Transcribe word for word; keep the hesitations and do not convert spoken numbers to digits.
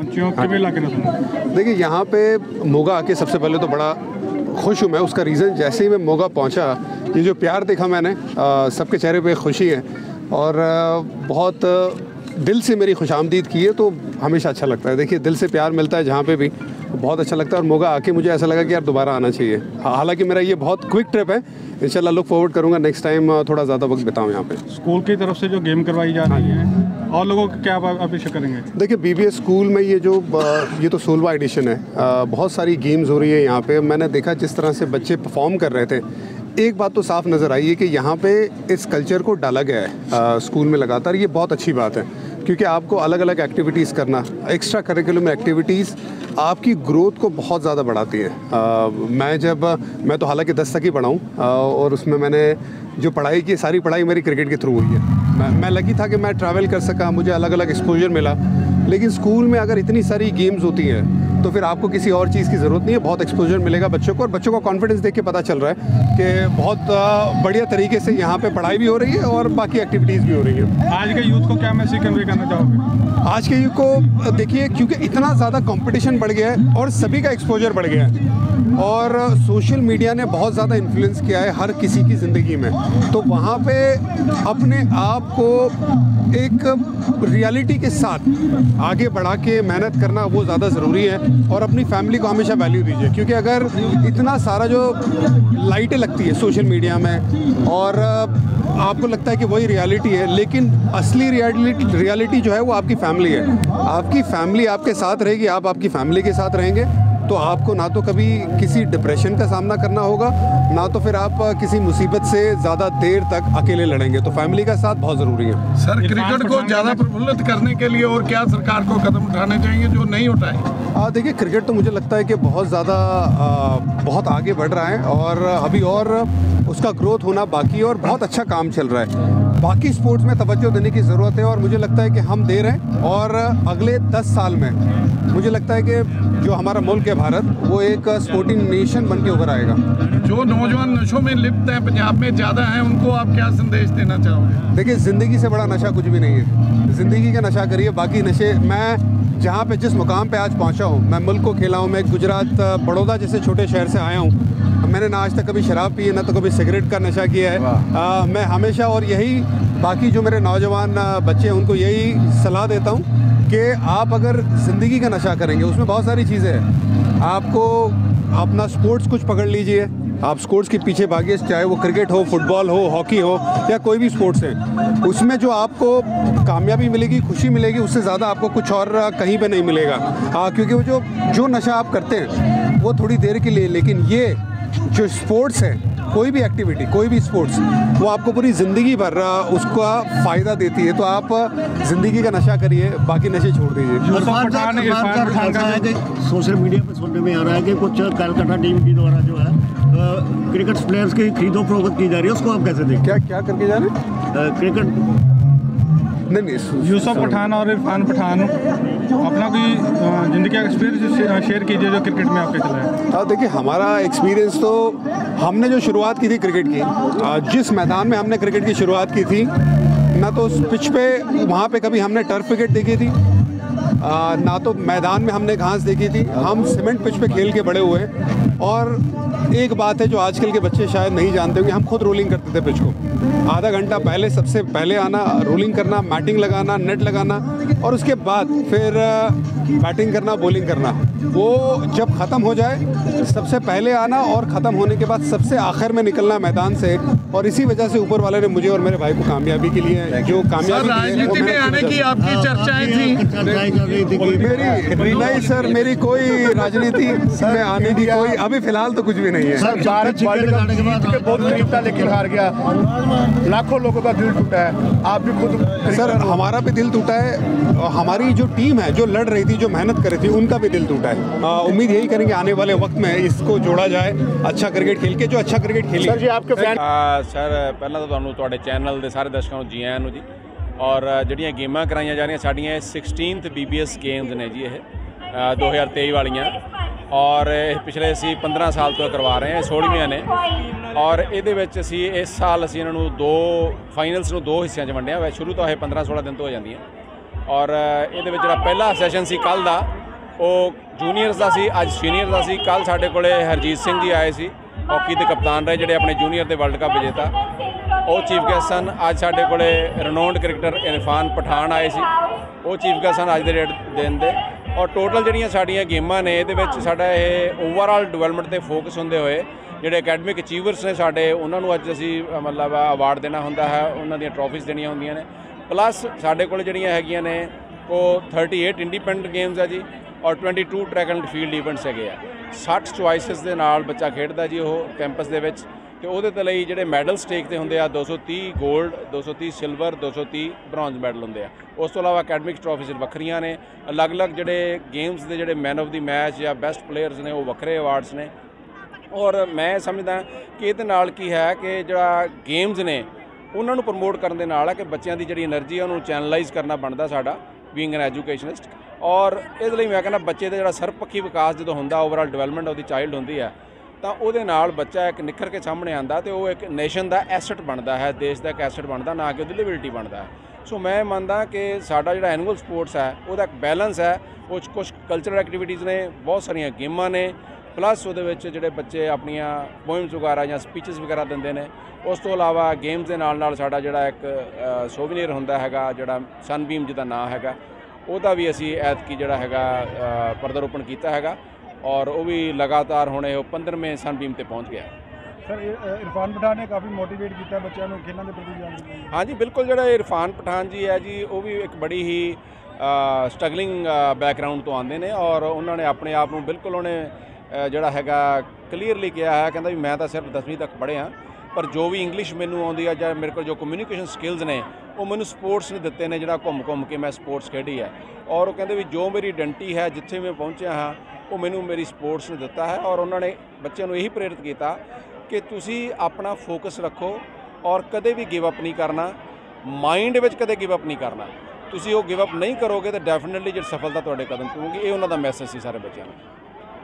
देखिए यहाँ पे मोगा आके सबसे पहले तो बड़ा खुश हूँ मैं। उसका रीज़न जैसे ही मैं मोगा पहुँचा, ये जो प्यार देखा मैंने, सबके चेहरे पे खुशी है और आ, बहुत दिल से मेरी खुशामदीद की है, तो हमेशा अच्छा लगता है। देखिए दिल से प्यार मिलता है जहाँ पे भी, बहुत अच्छा लगता है। और मोगा आके मुझे ऐसा लगा कि यार दोबारा आना चाहिए। हालांकि मेरा ये बहुत क्विक ट्रिप है, इंशाल्लाह लुक फॉरवर्ड करूँगा नेक्स्ट टाइम थोड़ा ज़्यादा वक्त बिताऊँ यहाँ पे। स्कूल की तरफ से जो गेम करवाई जा रही है और लोगों को क्या अपेक्षा करेंगे? देखिए बीबीएस स्कूल में ये जो ये तो सोलवा एडिशन है, बहुत सारी गेम्स हो रही है यहाँ पे। मैंने देखा जिस तरह से बच्चे परफॉर्म कर रहे थे, एक बात तो साफ नज़र आई है कि यहाँ पे इस कल्चर को डाला गया है स्कूल में लगातार। ये बहुत अच्छी बात है क्योंकि आपको अलग अलग एक्टिविटीज़ करना, एक्स्ट्रा करिकुलम एक्टिविटीज़ आपकी ग्रोथ को बहुत ज़्यादा बढ़ाती है। आ, मैं जब मैं तो हालांकि दस तक ही पढ़ा हूँ और उसमें मैंने जो पढ़ाई की, सारी पढ़ाई मेरी क्रिकेट के थ्रू हुई है। मैं मैं लगी था कि मैं ट्रैवल कर सका, मुझे अलग अलग एक्सपोजर मिला। लेकिन स्कूल में अगर इतनी सारी गेम्स होती हैं तो फिर आपको किसी और चीज़ की ज़रूरत नहीं है, बहुत एक्सपोजर मिलेगा बच्चों को। और बच्चों का कॉन्फिडेंस देख के पता चल रहा है कि बहुत बढ़िया तरीके से यहाँ पे पढ़ाई भी हो रही है और बाकी एक्टिविटीज़ भी हो रही है। आज के यूथ को क्या मैसेज कन्वे करना चाहोगे? आज के यूथ को देखिए, क्योंकि इतना ज़्यादा कंपटीशन बढ़ गया है और सभी का एक्सपोजर बढ़ गया है और सोशल मीडिया ने बहुत ज़्यादा इन्फ्लुएंस किया है हर किसी की ज़िंदगी में, तो वहाँ पे अपने आप को एक रियलिटी के साथ आगे बढ़ा के मेहनत करना वो ज़्यादा ज़रूरी है। और अपनी फैमिली को हमेशा वैल्यू दीजिए, क्योंकि अगर इतना सारा जो लाइटें लगती है सोशल मीडिया में और आपको लगता है कि वही रियलिटी है, लेकिन असली रियलिटी रियलिटी जो है वो आपकी फैमिली है। आपकी फैमिली आपके साथ रहेगी, आप आपकी फैमिली के साथ रहेंगे तो आपको ना तो कभी किसी डिप्रेशन का सामना करना होगा, ना तो फिर आप किसी मुसीबत से ज़्यादा देर तक अकेले लड़ेंगे। तो फैमिली का साथ बहुत ज़रूरी है। सर, क्रिकेट को ज़्यादा प्रफुल्लित करने के लिए और क्या सरकार को कदम उठाने चाहिए जो नहीं उठाए? देखिए क्रिकेट तो मुझे लगता है कि बहुत ज़्यादा बहुत आगे बढ़ रहा है और अभी और उसका ग्रोथ होना बाकी है और बहुत अच्छा काम चल रहा है। बाकी स्पोर्ट्स में तवज्जो देने की ज़रूरत है और मुझे लगता है कि हम दे रहे हैं और अगले दस साल में मुझे लगता है कि जो हमारा मुल्क है भारत, वो एक स्पोर्टिंग नेशन बन के उभर आएगा। जो नौजवान नशों में लिप्त हैं पंजाब में ज़्यादा हैं, उनको आप क्या संदेश देना चाहोगे? देखिए ज़िंदगी से बड़ा नशा कुछ भी नहीं है। ज़िंदगी का नशा करिए, बाकी नशे मैं जहाँ पे जिस मुकाम पे आज पहुँचा हूँ, मैं मुल्क को खेला हूँ। मैं गुजरात बड़ौदा जैसे छोटे शहर से आया हूँ। मैंने ना आज तक कभी शराब पी है, ना तो कभी सिगरेट का नशा किया है। आ, मैं हमेशा और यही बाकी जो मेरे नौजवान बच्चे हैं उनको यही सलाह देता हूँ कि आप अगर ज़िंदगी का नशा करेंगे, उसमें बहुत सारी चीज़ें हैं। आपको अपना स्पोर्ट्स कुछ पकड़ लीजिए, आप स्पोर्ट्स के पीछे भागिए, चाहे वो क्रिकेट हो, फुटबॉल हो, हॉकी हो या कोई भी स्पोर्ट्स है। उसमें जो आपको कामयाबी मिलेगी, खुशी मिलेगी, उससे ज़्यादा आपको कुछ और कहीं पे नहीं मिलेगा। आ, क्योंकि वो जो जो नशा आप करते हैं वो थोड़ी देर के लिए, लेकिन ये जो स्पोर्ट्स है, कोई भी एक्टिविटी, कोई भी स्पोर्ट्स, वो आपको पूरी ज़िंदगी भर उसका फ़ायदा देती है। तो आप ज़िंदगी का नशा करिए, बाकी नशे छोड़ दीजिए। सोशल मीडिया पर सुनने में आ रहा है कि कुछ कलकत्ता टीम की द्वारा जो है क्रिकेट प्लेयर्स की खरीदो फरोख्त की जा रही है, उसको आप कैसे देखते? क्या क्या करके जा रहे हैं? क्रिकेट नहीं नहीं यूसुफ पठान और इरफान पठान अपना कोई ज़िंदगी का एक्सपीरियंस शेयर कीजिए जो क्रिकेट में आपके चला है। हाँ देखिए, हमारा एक्सपीरियंस तो हमने जो शुरुआत की थी क्रिकेट की, जिस मैदान में हमने क्रिकेट की शुरुआत की थी, ना तो उस पिच पे वहाँ पे कभी हमने टर्फ विकेट देखी थी, आ, ना तो मैदान में हमने घास देखी थी। हम सीमेंट पिच पे खेल के बड़े हुए। और एक बात है जो आजकल के बच्चे शायद नहीं जानते होंगे, हम खुद रोलिंग करते थे पिच को। आधा घंटा पहले सबसे पहले आना, रोलिंग करना, मैटिंग लगाना, नेट लगाना और उसके बाद फिर बैटिंग करना, बॉलिंग करना। वो जब ख़त्म हो जाए सबसे पहले आना और ख़त्म होने के बाद सबसे आखिर में निकलना मैदान से। और इसी वजह से ऊपर वाले ने मुझे और मेरे भाई को कामयाबी के लिए जो कामयाबी राजनीति में आने की आपकी चर्चाएं थी। मेरी नहीं सर, मेरी कोई राजनीति में आने की कोई अभी फिलहाल तो कुछ भी नहीं है। सर, भारत वर्ल्ड कप के बहुत करीब था लेकिन हार गया, लाखों लोगों का दिल टूटा है। आप भी खुद सर, हमारा भी दिल टूटा है, हमारी जो टीम है जो लड़ रही थी, जो मेहनत कर रही थी, उनका भी दिल टूटा है। उम्मीद यही करेंगे आने वाले वक्त में इसको जोड़ा जाए, अच्छा क्रिकेट खेल के, जो अच्छा क्रिकेट खेले। सर जी आपके फैन सर पहला तो ਤੁਹਾਨੂੰ ਤੁਹਾਡੇ ਚੈਨਲ ਦੇ ਸਾਰੇ ਦਰਸ਼ਕਾਂ ਨੂੰ ਜੀ ਆਇਆਂ ਨੂੰ ਜੀ। ਔਰ ਜਿਹੜੀਆਂ ਗੇਮਾਂ ਕਰਾਈਆਂ ਜਾ ਰਹੀਆਂ ਸਾਡੀਆਂ ਸਿਕਸਟੀਨਥ ਬੀਬੀਐਸ ਗੇਮਸ ਨੇ ਜੀ, ਇਹ ਦੋ ਹਜ਼ਾਰ ਤੇਈ ਵਾਲੀਆਂ। ਔਰ ਪਿਛਲੇ ਅਸੀਂ ਪੰਦਰਾਂ ਸਾਲ ਤੋਂ ਕਰਵਾ ਰਹੇ ਹਾਂ, ਸੋਲ੍ਹਵੀਆਂ ਨੇ। ਔਰ ਇਹਦੇ ਵਿੱਚ ਅਸੀਂ ਇਸ ਸਾਲ ਅਸੀਂ ਇਹਨਾਂ ਨੂੰ ਦੋ ਫਾਈਨਲਸ ਨੂੰ ਦੋ ਹਿੱਸਿਆਂ 'ਚ ਵੰਡਿਆ। ਵੈਸੇ ਸ਼ੁਰੂ ਤੋਂ ਇਹ ਪੰਦਰਾਂ ਸੋਲ੍ਹਾਂ ਦਿਨ ਤੋਂ ਹੋ ਜਾਂਦੀਆਂ। ਔਰ ਇਹਦੇ ਵਿੱਚ ਜਿਹੜਾ ਪਹਿਲਾ ਸੈਸ਼ਨ ਸੀ ਕੱਲ੍ਹ ਦਾ ਉਹ ਜੂਨੀਅਰਸ ਦਾ ਸੀ, ਅੱਜ ਸੀਨੀਅਰ ਦਾ ਸੀ। ਕੱਲ੍ਹ ਸਾਡੇ ਕੋਲੇ ਹਰਜੀਤ ਸਿੰਘ ਜੀ ਆਏ ਸੀ, ਹਾਕੀ ਦੇ ਕਪਤਾਨ ਰਹੇ ਜਿਹੜੇ ਆਪਣੇ ਜੂਨੀਅਰ ਦੇ ਵਰਲਡ ਕੱਪ ਵਿਜੇਤਾ, ਉਹ ਚੀਫ ਗੈਸਟ ਸਨ। ਅੱਜ ਸਾਡੇ ਕੋਲੇ ਰਨੋਨਡ ਕ੍ਰਿਕਟਰ ਇਰਫਾਨ ਪਠਾਨ ਆਏ ਸੀ, ਉਹ ਚੀਫ ਗੈਸਟ ਸਨ ਅੱਜ ਦੇ ਦਿਨ ਦੇ। ਔਰ ਟੋਟਲ ਜਿਹੜੀਆਂ ਸਾਡੀਆਂ ਗੇਮਾਂ ਨੇ ਇਹਦੇ ਵਿੱਚ ਸਾਡਾ ਇਹ ਓਵਰਆਲ ਡਿਵੈਲਪਮੈਂਟ 'ਤੇ ਫੋਕਸ ਹੁੰਦੇ ਹੋਏ ਜਿਹੜੇ ਅਕੈਡਮਿਕ ਅਚੀਵਰਸ ਨੇ ਸਾਡੇ, ਉਹਨਾਂ ਨੂੰ ਅੱਜ ਅਸੀਂ ਮਤਲਬ ਅਵਾਰਡ ਦੇਣਾ ਹੁੰਦਾ ਹੈ, ਉਹਨਾਂ ਦੀਆਂ ਟਰੋਫੀਜ਼ ਦੇਣੀਆਂ ਹੁੰਦੀਆਂ ਨੇ। ਪਲੱਸ ਸਾਡੇ ਕੋਲ ਜਿਹੜੀਆਂ ਹੈਗੀਆਂ ਨੇ ਉਹ ਥਰਟੀ ਏਟ ਇੰਡੀਪੈਂਡੈਂਟ ਗੇਮਸ ਹੈ ਜੀ, ਔਰ twenty two track and field events ਹੈਗੇ ਆ। ਸੱਠ ਚੁਆਇਸਿਸ ਦੇ ਨਾਲ ਬੱਚਾ ਖੇਡਦਾ ਜੀ ਉਹ ਕੈਂਪਸ ਦੇ ਵਿੱਚ, ਤੇ ਉਹਦੇ ਤੇ ਲਈ ਜਿਹੜੇ ਮੈਡਲ ਸਟੇਕ ਤੇ ਹੁੰਦੇ ਆ ਦੋ ਸੌ ਤੀਹ ਗੋਲਡ, ਦੋ ਸੌ ਤੀਹ ਸਿਲਵਰ, ਦੋ ਸੌ ਤੀਹ ਬ੍ਰੌਂਜ਼ ਮੈਡਲ ਹੁੰਦੇ ਆ। ਉਸ ਤੋਂ ਇਲਾਵਾ ਅਕੈਡਮਿਕ ਟਰੋਫੀਜ਼ ਵੱਖਰੀਆਂ ਨੇ, ਅਲੱਗ-ਅਲੱਗ ਜਿਹੜੇ ਗੇਮਸ ਦੇ ਜਿਹੜੇ ਮੈਨ ਆਫ ਦੀ ਮੈਚ ਜਾਂ ਬੈਸਟ ਪਲੇਅਰਸ ਨੇ ਉਹ ਵੱਖਰੇ ਅਵਾਰਡਸ ਨੇ। ਔਰ ਮੈਂ ਸਮਝਦਾ ਕਿ ਇਹਦੇ ਨਾਲ ਕੀ ਹੈ ਕਿ ਜਿਹੜਾ ਗੇਮਸ ਨੇ ਉਹਨਾਂ ਨੂੰ ਪ੍ਰਮੋਟ ਕਰਨ ਦੇ ਨਾਲ ਹੈ ਕਿ ਬੱਚਿਆਂ ਦੀ ਜਿਹੜੀ એનર્ਜੀ ਹੈ ਉਹਨੂੰ ਚੈਨਲਾਈਜ਼ ਕਰਨਾ ਬਣਦਾ ਸਾਡਾ ਬੀਇੰਗ ਐਨ ਐਜੂਕੇਸ਼ਨਿਸਟ। ਔਰ ਇਹਦੇ ਲਈ ਮੈਂ ਕਹਿੰਦਾ ਬੱਚੇ ਦਾ ਜਿਹੜਾ ਸਰਬਪੱਖੀ ਵਿਕਾਸ ਜਦੋਂ ਹੁੰਦਾ, ਓਵਰਆਲ ਡਿਵੈਲਪਮੈਂਟ ਉਹਦੀ ਚਾਈਲਡ ਹੁੰਦੀ ਹੈ, ਤਾਂ ਉਹਦੇ ਨਾਲ ਬੱਚਾ ਇੱਕ ਨਿਖਰ ਕੇ ਸਾਹਮਣੇ ਆਉਂਦਾ ਤੇ ਉਹ ਇੱਕ ਨੇਸ਼ਨ ਦਾ ਐਸਟ ਬਣਦਾ ਹੈ, ਦੇਸ਼ ਦਾ ਇੱਕ ਐਸਟ ਬਣਦਾ, ਨਾ ਕਿ ਉਹਦੀ ਲਿਬਿਲਿਟੀ ਬਣਦਾ ਹੈ। ਸੋ ਮੈਂ ਮੰਨਦਾ ਕਿ ਸਾਡਾ ਜਿਹੜਾ ਐਨੂਅਲ ਸਪੋਰਟਸ ਹੈ ਉਹਦਾ ਇੱਕ ਬੈਲੈਂਸ ਹੈ, ਉਹ 'ਚ ਕੁਛ ਕਲਚਰਲ ਐਕਟੀਵਿਟੀਜ਼ ਨੇ, ਬਹੁਤ ਸਾਰੀਆਂ ਗੇਮਾਂ ਨੇ, ਪਲੱਸ ਉਹਦੇ ਵਿੱਚ ਜਿਹੜੇ ਬੱਚੇ ਆਪਣੀਆਂ ਪੋਇਮਸ ਵਗੈਰਾ ਜਾਂ ਸਪੀਚਸ ਵਗੈਰਾ ਦਿੰਦੇ ਨੇ। ਉਸ ਤੋਂ ਇਲਾਵਾ ਗੇਮਸ ਦੇ ਨਾਲ ਨਾਲ ਸਾਡਾ ਜਿਹੜਾ ਇੱਕ ਸੋਵੀਨੀਅਰ ਹੁੰਦਾ ਹੈਗਾ ਜਿਹੜਾ ਸਨਬੀਮ ਜਿਹਦਾ ਨਾਂ ਹੈਗਾ, ਉਹਦਾ ਵੀ ਅਸੀਂ ਐਤਕੀ ਜਿਹੜਾ ਹੈਗਾ ਪਰਦਾਰੋਪਣ ਕੀਤਾ ਹੈਗਾ, ਔਰ ਉਹ ਵੀ ਲਗਾਤਾਰ ਹੁਣ ਇਹ ਪੰਦਰਵੇਂ ਸਨਬੀਮ ਤੇ ਪਹੁੰਚ ਗਿਆ। ਸਰ ਇਰਫਾਨ ਪਠਾਨ ਨੇ ਕਾਫੀ ਮੋਟੀਵੇਟ ਕੀਤਾ ਬੱਚਿਆਂ ਨੂੰ ਖੇਡਾਂ ਦੇ ਪ੍ਰਤੀ ਜਾਣ ਲਈ। ਹਾਂਜੀ ਬਿਲਕੁਲ, ਜਿਹੜਾ ਇਰਫਾਨ ਪਠਾਨ ਜੀ ਹੈ ਜੀ ਉਹ ਵੀ ਇੱਕ ਬੜੀ ਹੀ ਸਟਰਗਲਿੰਗ ਬੈਕਗਰਾਊਂਡ ਤੋਂ ਆਉਂਦੇ ਨੇ, ਔਰ ਉਹਨਾਂ ਨੇ ਆਪਣੇ ਆਪ ਨੂੰ ਬਿਲਕੁਲ ਉਹਨੇ ਜਿਹੜਾ ਹੈਗਾ ਕਲੀਅਰਲੀ ਕਿਹਾ ਹੈ, ਕਹਿੰਦਾ ਵੀ ਮੈਂ ਤਾਂ ਸਿਰਫ ਦਸਵੀਂ ਤੱਕ ਪੜ੍ਹਿਆ, ਪਰ ਜੋ ਵੀ ਇੰਗਲਿਸ਼ ਮੈਨੂੰ ਆਉਂਦੀ ਆ ਜਾਂ ਮੇਰੇ ਕੋਲ ਜੋ ਕਮਿਊਨੀਕੇਸ਼ਨ ਸਕਿੱਲਸ ਨੇ ਉਹ ਮੈਨੂੰ ਸਪੋਰਟਸ ਨੇ ਦਿੱਤੇ ਨੇ, ਜਿਹੜਾ ਘੁੰਮ ਘੁੰਮ ਕੇ ਮੈਂ ਸਪੋਰਟਸ ਖੇਡੀ ਹੈ। ਔਰ ਉਹ ਕਹਿੰਦੇ ਵੀ ਜੋ ਮੇਰੀ ਆਇਡੈਂਟੀ ਹੈ, ਜਿੱਥੇ ਮੈਂ ਪਹੁੰਚਿਆ ਹਾਂ, ਉਹ ਮੈਨੂੰ ਮੇਰੀ ਸਪੋਰਟਸ ਨੇ ਦਿੱਤਾ ਹੈ। ਔਰ ਉਹਨਾਂ ਨੇ ਬੱਚਿਆਂ ਨੂੰ ਇਹੀ ਪ੍ਰੇਰਿਤ ਕੀਤਾ ਕਿ ਤੁਸੀਂ ਆਪਣਾ ਫੋਕਸ ਰੱਖੋ ਔਰ ਕਦੇ ਵੀ ਗਿਵ ਅਪ ਨਹੀਂ ਕਰਨਾ, ਮਾਈਂਡ ਵਿੱਚ ਕਦੇ ਗਿਵ ਅਪ ਨਹੀਂ ਕਰਨਾ। ਤੁਸੀਂ ਉਹ ਗਿਵ ਅਪ ਨਹੀਂ ਕਰੋਗੇ ਤਾਂ ਡੈਫੀਨਿਟਲੀ ਜਿਹੜੀ ਸਫਲਤਾ ਤੁਹਾਡੇ ਕਦਮ ਚੁਮੂਗੀ। ਇਹ ਉਹਨਾਂ ਦਾ ਮੈਸੇਜ ਸੀ ਸਾਰੇ ਬੱਚਿਆਂ ਨੂੰ।